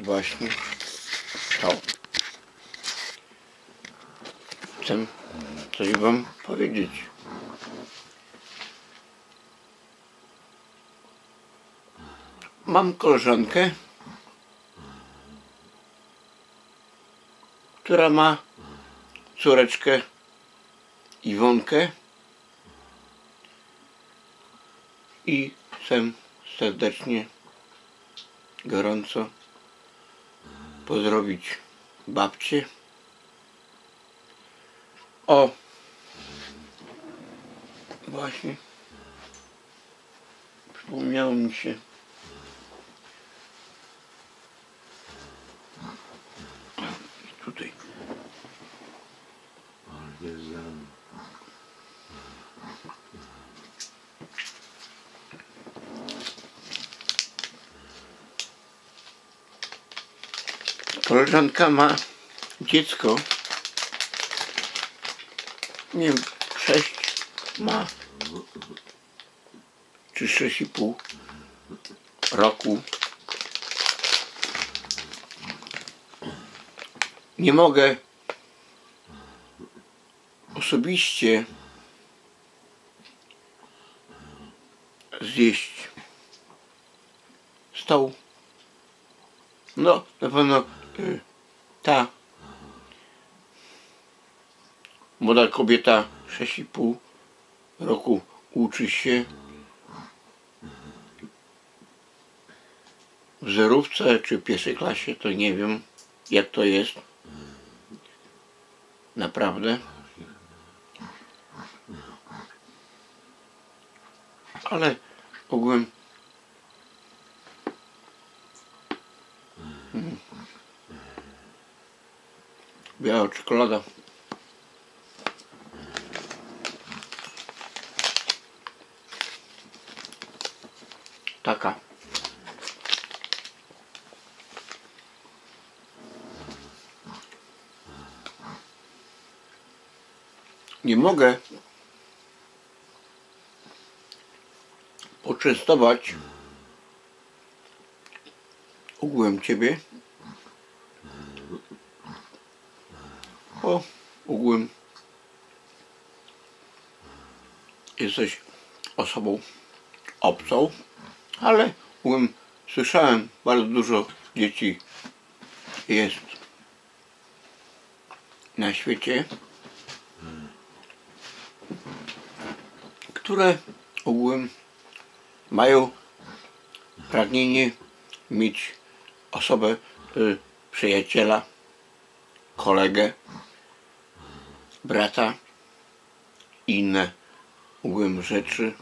właśnie to. Chcę coś wam powiedzieć. Mam koleżankę, która ma córeczkę Iwonkę i chcę serdecznie, gorąco pozdrowić babcię. O, właśnie przypomniało mi się. Tutaj. Koleżanka ma dziecko, nie wiem, 6 ma, czy 6,5 roku. Nie mogę osobiście zjeść stołu. No, na pewno ta młoda kobieta 6,5 roku uczy się w zerówce czy pierwszej klasie, to nie wiem jak to jest naprawdę, ale ogółem biała czekolada. Taka. Nie mogę poczęstować ogółem ciebie, bo ogółem jesteś osobą obcą, ale ogółem słyszałem, bardzo dużo dzieci jest na świecie, które ogółem mają pragnienie mieć osobę, przyjaciela, kolegę, brata i inne ogółem rzeczy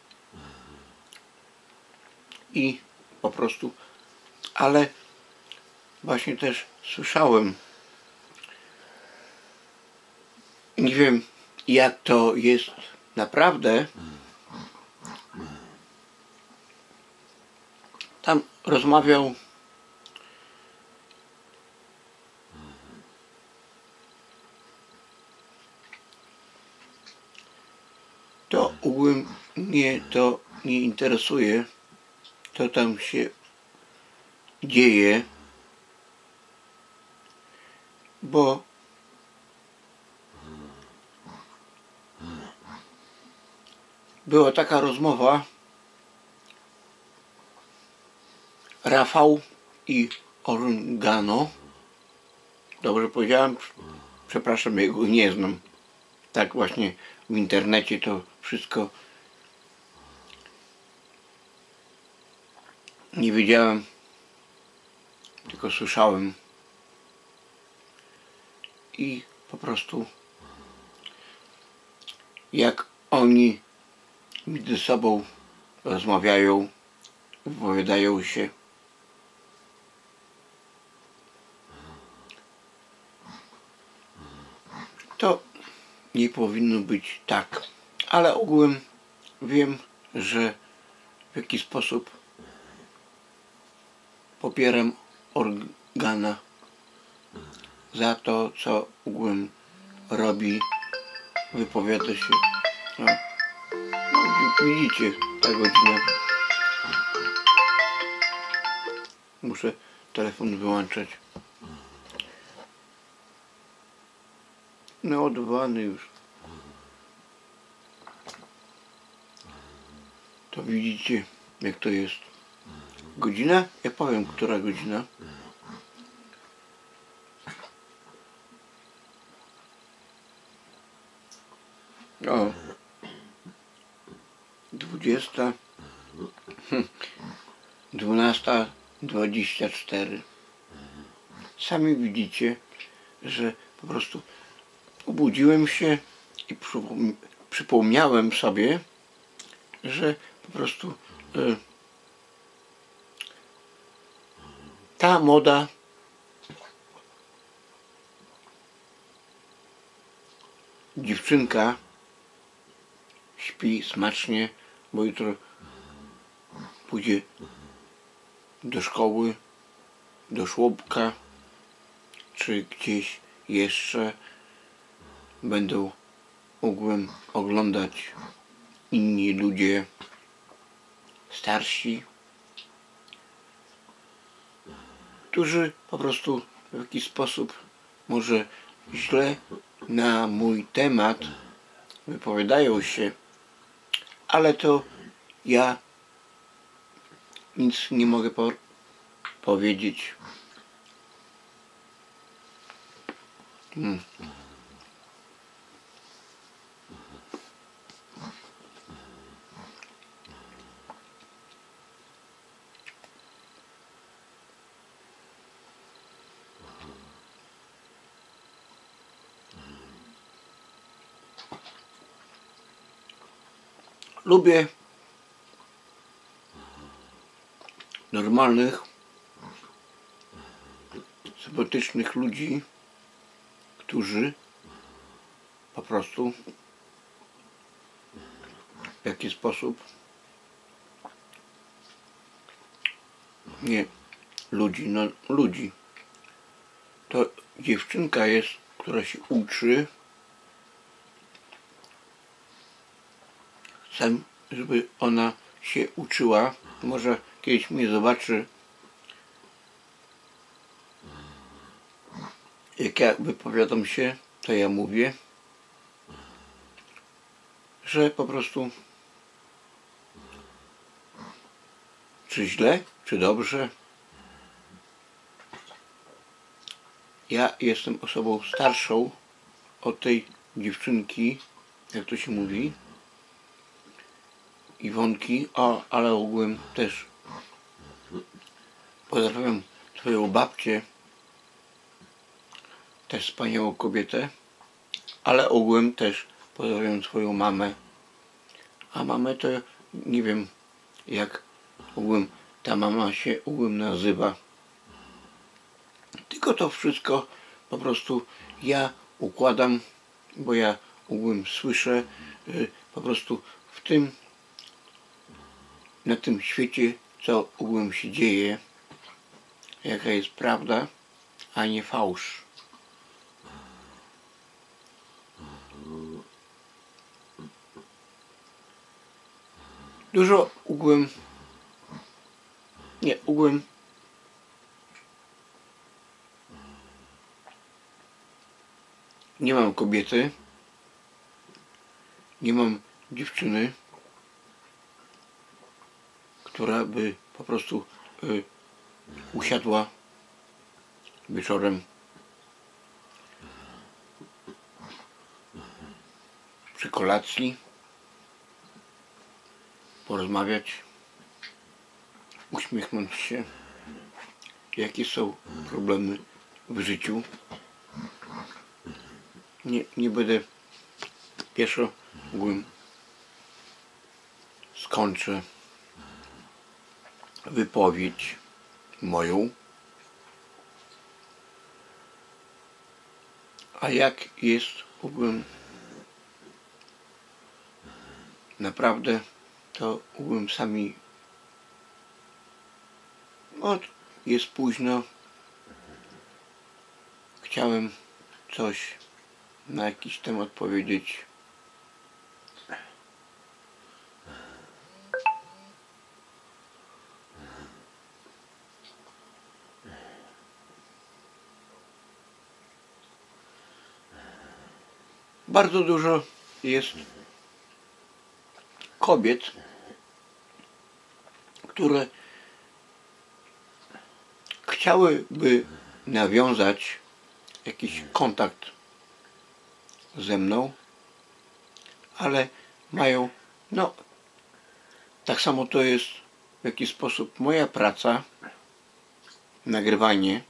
i po prostu, ale właśnie też słyszałem, nie wiem jak to jest naprawdę, tam rozmawiał to ogółem mnie to nie interesuje, co tam się dzieje, bo była taka rozmowa, Rafał i Organo, dobrze powiedziałem? Przepraszam, ja go nie znam. Tak właśnie w internecie to wszystko nie wiedziałem, tylko słyszałem i po prostu jak oni między sobą rozmawiają, wypowiadają się, to nie powinno być tak, ale ogółem wiem, że w jaki sposób popieram Organa za to, co ogółem robi, wypowiada się. No, widzicie, ta godzina. Muszę telefon wyłączać. Naładowany już. To widzicie, jak to jest. Godzina? Ja powiem, która godzina. O. 20. 12:24. Sami widzicie, że po prostu obudziłem się i przypomniałem sobie, że po prostu ta moda dziewczynka śpi smacznie, bo jutro pójdzie do szkoły, do żłobka, czy gdzieś jeszcze będą mogłem oglądać inni ludzie starsi, którzy po prostu w jakiś sposób może źle na mój temat wypowiadają się, ale to ja nic nie mogę powiedzieć. Lubię normalnych, sympatycznych ludzi, którzy po prostu w jakiś sposób nie ludzi, no ludzi. To dziewczynka jest, która się uczy. Chcę, żeby ona się uczyła. Może kiedyś mnie zobaczy, jak ja wypowiadam się, to ja mówię, że po prostu czy źle, czy dobrze. Ja jestem osobą starszą od tej dziewczynki, jak to się mówi, Iwonki, ale ogółem też pozdrawiam swoją babcię, też wspaniałą kobietę, ale ogółem też pozdrawiam swoją mamę. A mamę to nie wiem, jak ogółem ta mama się ogółem nazywa. Tylko to wszystko po prostu ja układam, bo ja ogółem słyszę po prostu w tym, na tym świecie, co ogółem się dzieje, jaka jest prawda, a nie fałsz. Dużo ogółem, nie, ogółem nie mam kobiety, nie mam dziewczyny, która by po prostu usiadła wieczorem przy kolacji, porozmawiać, uśmiechnąć się, jakie są problemy w życiu. Nie będę pierwszy ogółem skończę wypowiedź moją. A jak jest ogółem naprawdę, to ogółem sami jest późno. Chciałem coś na jakiś temat powiedzieć. bardzo dużo jest kobiet, które chciałyby nawiązać jakiś kontakt ze mną, ale mają, no tak samo to jest w jakiś sposób moja praca, nagrywanie.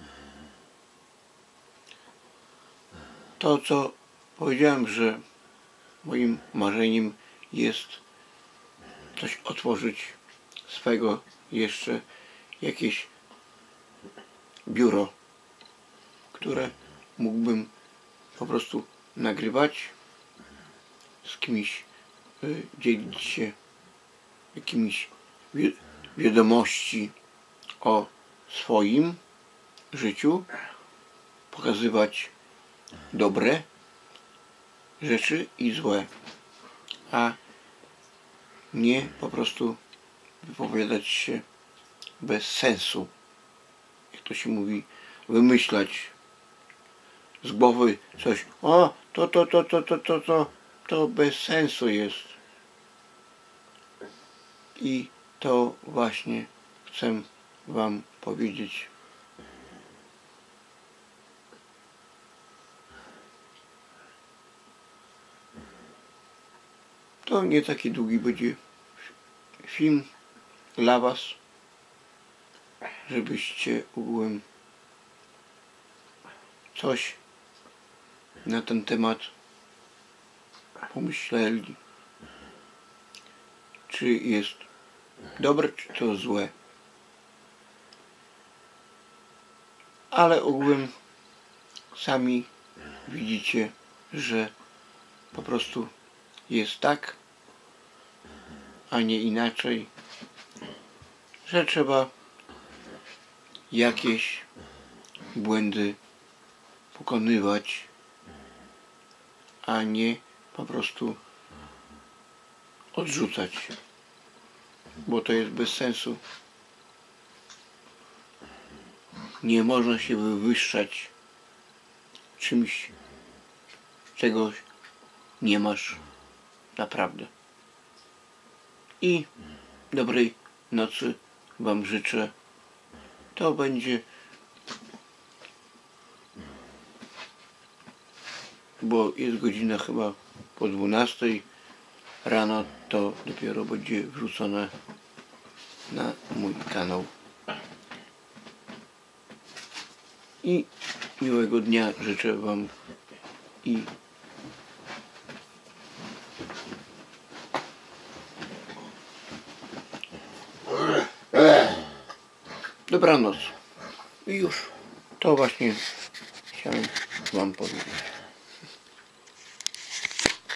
To, co powiedziałem, że moim marzeniem jest coś otworzyć swego jeszcze, jakieś biuro, które mógłbym po prostu nagrywać, z kimś dzielić się jakimiś wiadomości o swoim życiu, pokazywać dobre rzeczy i złe, a nie po prostu wypowiadać się bez sensu, jak to się mówi, wymyślać z głowy coś, o to bez sensu jest. I to właśnie chcę wam powiedzieć. To nie taki długi będzie film dla was, żebyście ogółem coś na ten temat pomyśleli, czy jest dobre, czy to złe. Ale ogółem sami widzicie, że po prostu jest tak, a nie inaczej, że trzeba jakieś błędy pokonywać, a nie po prostu odrzucać, bo to jest bez sensu. Nie można się wywyższać czymś, czego nie masz naprawdę. I dobrej nocy wam życzę. To będzie, bo jest godzina chyba po 12 rano, to dopiero będzie wrzucone na mój kanał. I miłego dnia życzę wam i dobranoc. I już to właśnie chciałem wam powiedzieć.